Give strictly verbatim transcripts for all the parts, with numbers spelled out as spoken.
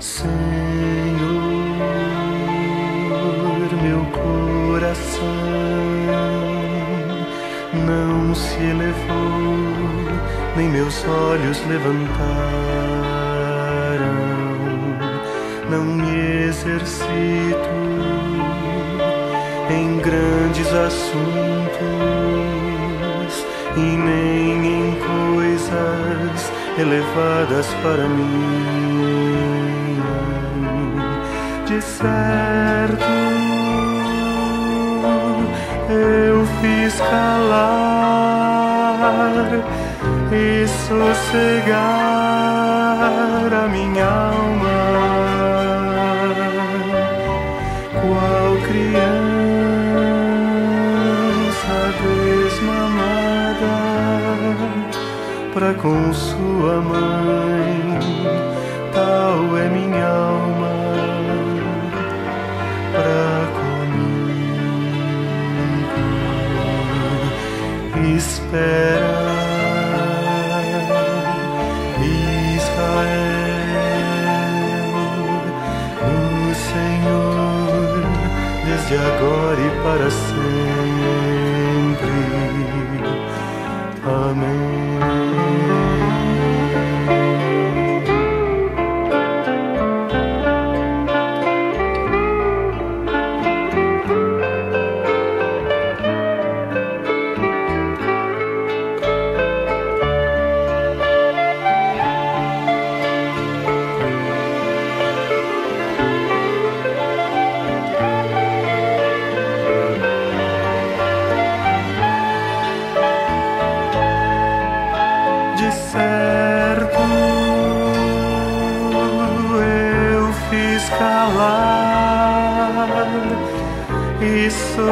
Senhor, meu coração não se elevou, nem meus olhos levantaram. Não me exercito em grandes assuntos e nem em coisas elevadas para mim. De certo, eu fiz calar e sossegar a minha alma, qual criança desmamada para com sua mãe, tal é minha alma para comigo. Espera, Israel, no Senhor, desde agora e para sempre. Amém. De certo, eu fiz calar e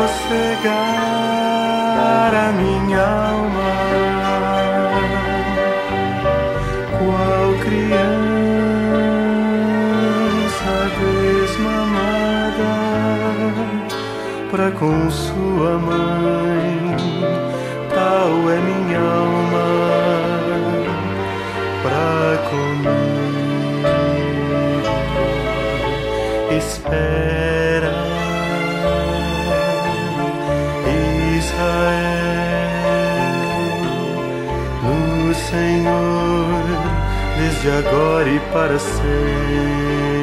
sossegar a minha alma, qual criança desmamada para com sua mãe, tal é minha alma pra comigo. Espera, Israel, no Senhor, desde agora e para sempre.